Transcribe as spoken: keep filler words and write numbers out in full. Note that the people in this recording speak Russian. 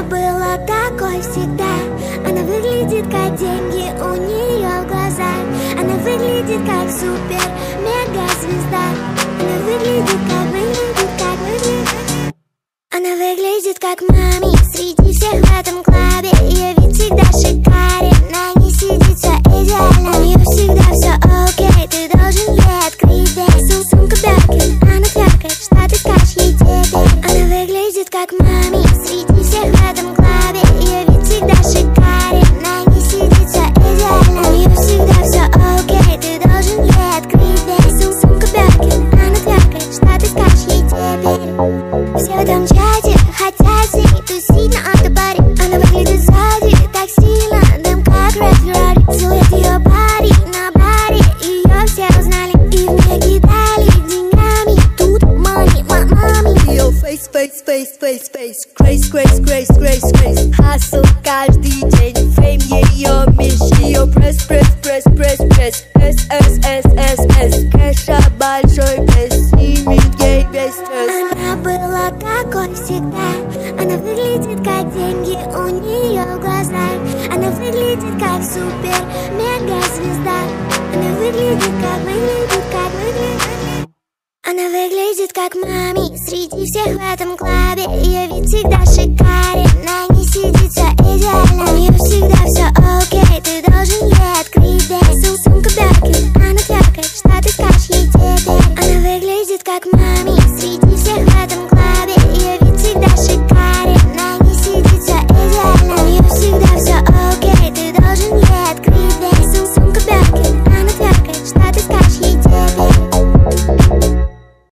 была такой всегда. Она выглядит как деньги у нее в глазах. Она выглядит как супер мега звезда. Она выглядит как, выглядит как, выглядит. Она выглядит как мами среди всех в этом клабе. Ее вид всегда шикарен, на ней сидит все идеально. У нее всегда все окей, ты должен ей открыть дверь. Сумка Бёркин, она тверкает, что ты скажешь ей теперь. Она выглядит как мами среди всех в этом клабе. Ее вид всегда шикарен, на ней сидит все идеально. У нее всегда все окей, ты должен ей открыть дверь. Сумка Бёркин, она тверкает, что ты скажешь ей теперь. Все в этом чате хотят с ней тусить на автобаре. Она выглядит сзади так сильно, дым как Red Ferrari. Целует ее пари на баре, ее все узнали и в меня кидали деньгами. Тут money, мами. Ее face, face, face, face, face. Grace, grace, grace, grace, grace. Hustle каждый день, фейм ее меч. Ее пресс, пресс, пресс, пресс, пресс. С, С, С, С, С. Кэша большой пресс, снимет ей весь стресс. Она была такой всегда. Она выглядит как деньги у нее в глазах. Она выглядит как супер мега звезда. Она выглядит как, выглядит как, выглядит. Она выглядит как мами среди всех в этом клабе. Ее вид всегда шикарен, на ней сидит все идеально. У нее всегда все окей, ты должен ей открыть дверь. Сумка Бёркин, она тверкает, что ты скажешь ей теперь. Она выглядит как мами среди всех